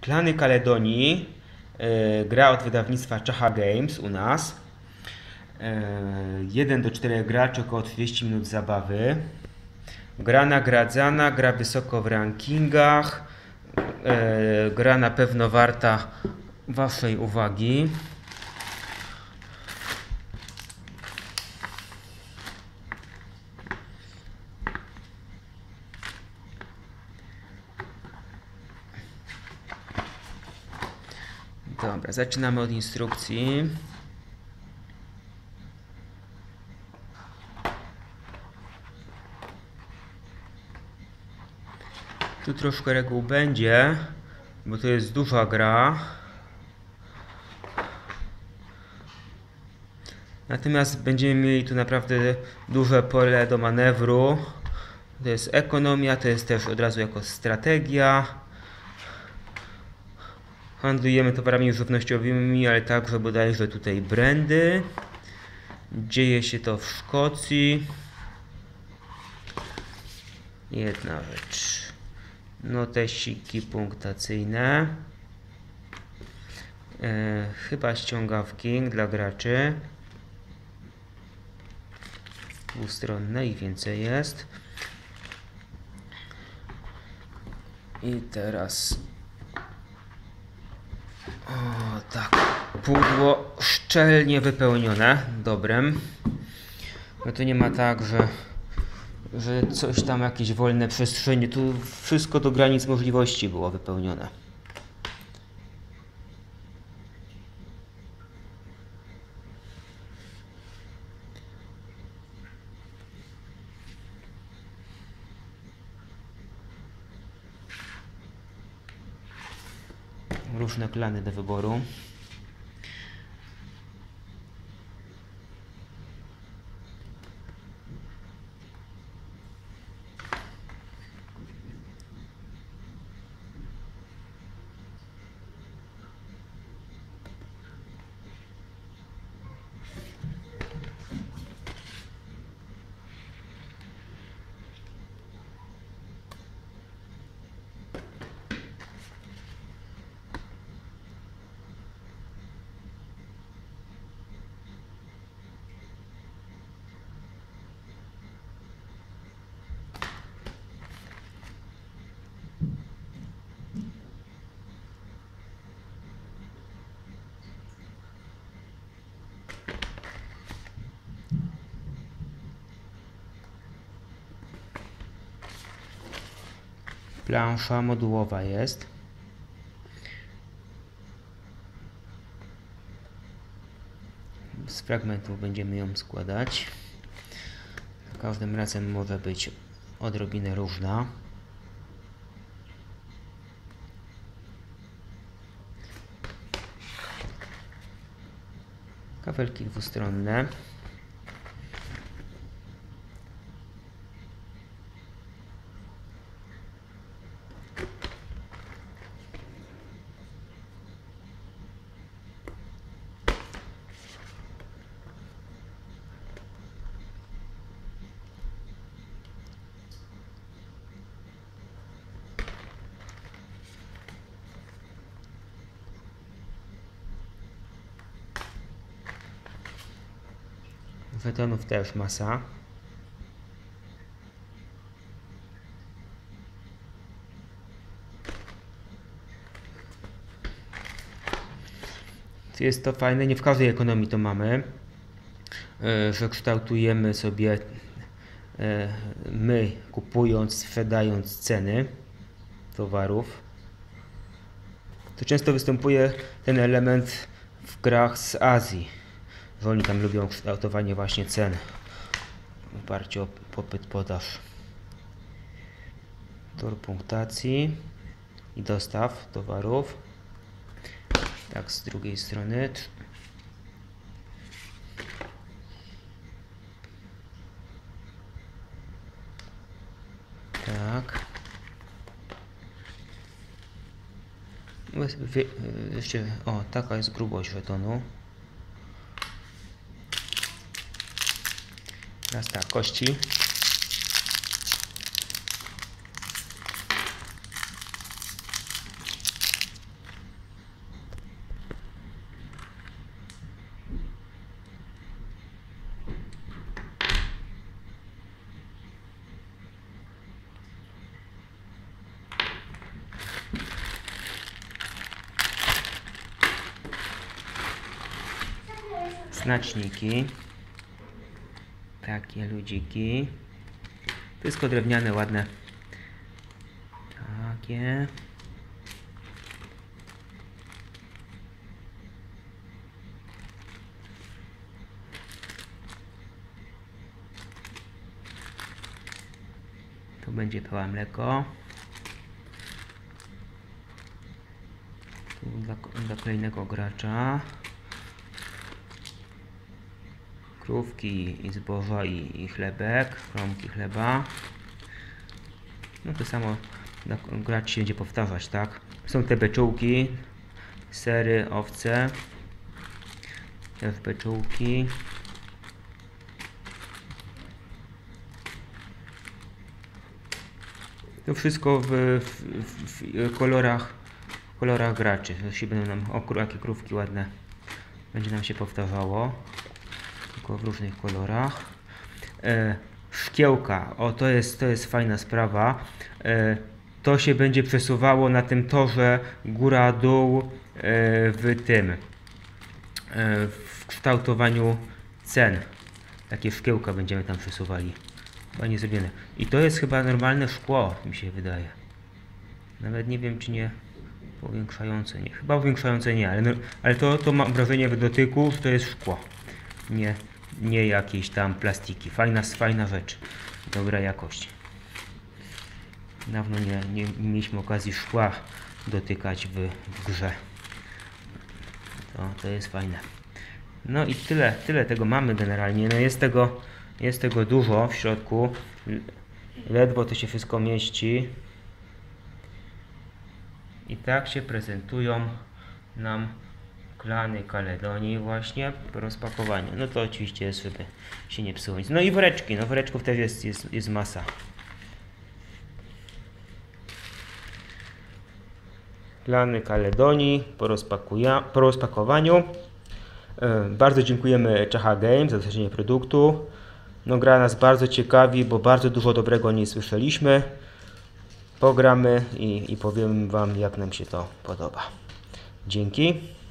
Klany Kaledonii, gra od wydawnictwa Czacha Games u nas. 1 do 4 graczy, około 30 minut zabawy. Gra nagradzana, gra wysoko w rankingach. Gra na pewno warta waszej uwagi. Dobra, zaczynamy od instrukcji. Tu troszkę reguł będzie, bo to jest duża gra. Natomiast będziemy mieli tu naprawdę duże pole do manewru. To jest ekonomia, to jest też od razu jako strategia. Handlujemy towarami żywnościowymi, ale także bodajże tutaj brandy. Dzieje się to w Szkocji. Jedna rzecz. Notesiki punktacyjne. Chyba ściągawki dla graczy. Dwustronne i więcej jest. I teraz... O tak, pudło szczelnie wypełnione dobrem. No to nie ma tak, że coś tam, jakieś wolne przestrzenie, tu wszystko do granic możliwości było wypełnione. Różne klany do wyboru. Plansza modułowa jest. Z fragmentów będziemy ją składać. Każdym razem może być odrobinę różna. Kabelki dwustronne. Żetonów też masa. Jest to fajne, nie w każdej ekonomii to mamy, że kształtujemy sobie my, kupując, sprzedając ceny towarów. To często występuje ten element w grach z Azji, że oni tam lubią kształtowanie właśnie cen w oparciu o popyt-podaż. Tor punktacji i dostaw towarów. Tak, z drugiej strony. Tak. Jeszcze, o, taka jest grubość żetonu. Teraz tak, kości. znaczniki. Takie ludziki. Wszystko drewniane, ładne. Takie. Tu będzie pełne mleko. Tu dla kolejnego gracza. Krówki i zboża i chlebek, kromki chleba. No to samo gracz się będzie powtarzać, tak? Są te beczułki, sery, owce, te beczułki. To wszystko w kolorach graczy. To się będą nam, jakie krówki ładne, będzie nam się powtarzało. Tylko w różnych kolorach. Szkiełka, o to jest fajna sprawa. To się będzie przesuwało na tym torze góra-dół w kształtowaniu cen. Takie szkiełka będziemy tam przesuwali. Fajnie zrobione. I to jest chyba normalne szkło, mi się wydaje. Nawet nie wiem, czy nie powiększające. Nie. Chyba powiększające nie, ale to mam wrażenie w dotyku, że to jest szkło. Nie jakieś tam plastiki. Fajna rzecz. Dobra jakość. Dawno nie mieliśmy okazji szkła dotykać w grze. To jest fajne. No i tyle tego mamy generalnie. No jest tego dużo w środku. Ledwo to się wszystko mieści. I tak się prezentują nam klany Kaledonii właśnie po rozpakowaniu. No to oczywiście jest, żeby się nie psuło nic. No i woreczki. No woreczków też jest masa. Klany Kaledonii po rozpakowaniu. Bardzo dziękujemy Czacha Games za dostarczenie produktu. No gra nas bardzo ciekawi, bo bardzo dużo dobrego nie słyszeliśmy. Pogramy i powiem wam, jak nam się to podoba. Dzięki.